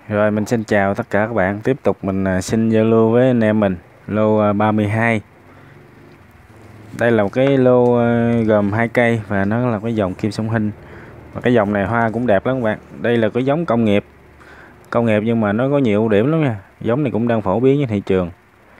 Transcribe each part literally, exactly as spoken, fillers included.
Rồi mình xin chào tất cả các bạn. Tiếp tục mình xin giao lưu với anh em mình lô ba mươi hai. Đây là một cái lô gồm hai cây và nó là cái dòng Kim Song Hinh. Và cái dòng này hoa cũng đẹp lắm các bạn. Đây là cái giống công nghiệp. Công nghiệp nhưng mà nó có nhiều ưu điểm lắm nha. Giống này cũng đang phổ biến trên thị trường.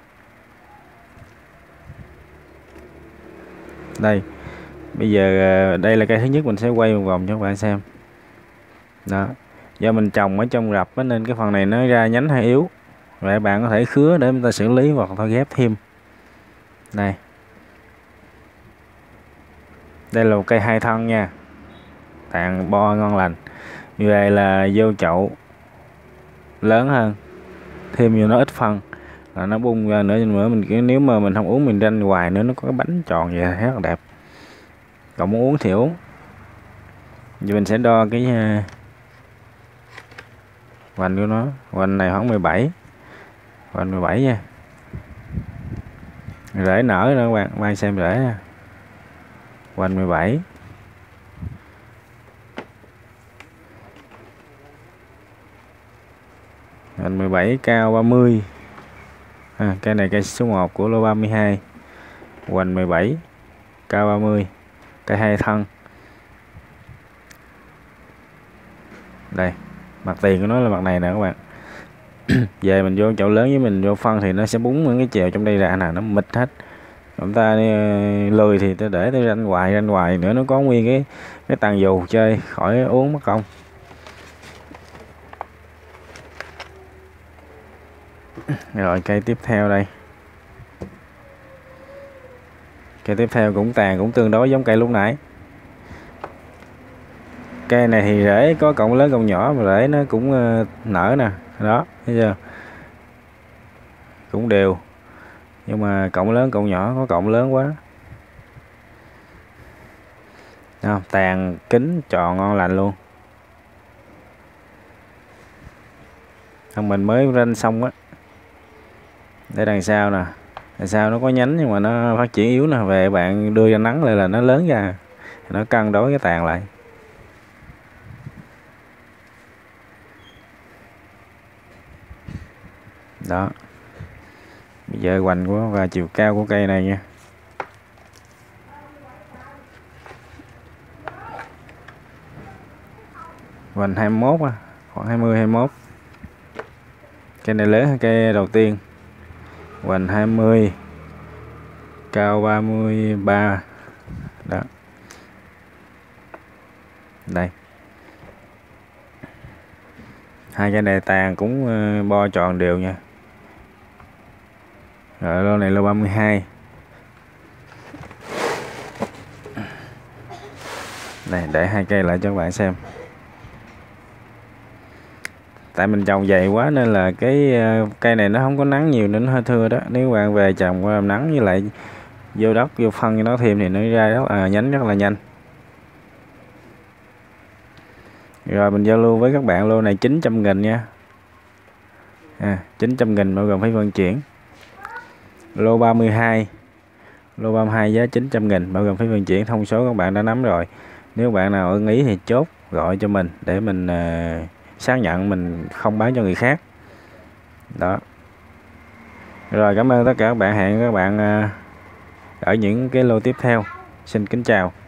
Đây. Bây giờ đây là cây thứ nhất, mình sẽ quay một vòng cho các bạn xem. Đó. Do mình trồng ở trong rập nên cái phần này nó ra nhánh hơi yếu. Vậy bạn có thể khứa để chúng ta xử lý hoặc thôi ghép thêm. Đây. Đây là một cây hai thân nha. Tàn bo ngon lành. Như vậy là vô chậu lớn hơn. Thêm vô nó ít phân là nó bung ra nữa, nữa mình nếu mà mình không uống mình ranh hoài nữa nó có cái bánh tròn vậy rất là đẹp. Còn muốn uống thì uống. Giờ mình sẽ đo cái hoành của nó. Hoành này khoảng mười bảy. Hoành mười bảy nha. Rễ nở nữa các bạn, bạn xem rễ nha. Hoành mười bảy. Hoành mười bảy, cao ba mươi. À, cây này cây số một của lô ba mươi hai. Hoành mười bảy, cao ba mươi. Cây hai thân. Đây, mặt tiền của nó là mặt này nè các bạn. Về mình vô chậu lớn với mình vô phân thì nó sẽ búng những cái chèo trong đây ra nè, nó mịt hết. Chúng ta lười thì tôi để tôi ranh hoài ranh hoài nữa nó có nguyên cái cái tàn dù chơi khỏi uống mất công. Rồi cây tiếp theo đây. Cây tiếp theo cũng tàn cũng tương đối giống cây lúc nãy. Cây này thì rễ có cọng lớn cọng nhỏ mà rễ nó cũng nở nè, đó, thấy chưa? Cũng đều. Nhưng mà cọng lớn cọng nhỏ, có cọng lớn quá. Đó, tàn kính tròn ngon lành luôn. Mình mới ranh xong á. Để đằng sau nè. Đằng sau nó có nhánh nhưng mà nó phát triển yếu nè, về bạn đưa ra nắng lại là nó lớn ra. Nó cân đối cái tàn lại. Đó. Bây giờ hoành của và chiều cao của cây này nha. Hoành hai mươi mốt à, khoảng hai mươi hai mươi mốt. Cây này lớn hơn cây đầu tiên. Hoành hai mươi, cao ba mươi ba. Đó. Đây. Hai cây này tàn cũng bo tròn đều nha. Rồi lô này lô ba mươi hai. Này để hai cây lại cho các bạn xem. Tại mình trồng dày quá nên là cái cây này nó không có nắng nhiều nên nó hơi thưa đó. Nếu bạn về trồng qua nắng với lại vô đất vô phân cho nó thêm thì nó ra rất là nhánh rất là nhanh. Rồi mình giao lưu với các bạn lô này chín trăm nghìn nha. À, chín trăm nghìn bao gồm phí vận chuyển. Lô ba mươi hai. Lô ba mươi hai giá chín trăm nghìn bao gồm phí vận chuyển. Thông số các bạn đã nắm rồi. Nếu bạn nào ưng ý thì chốt gọi cho mình để mình uh, xác nhận mình không bán cho người khác. Đó. Rồi cảm ơn tất cả các bạn, hẹn các bạn uh, ở những cái lô tiếp theo. Xin kính chào.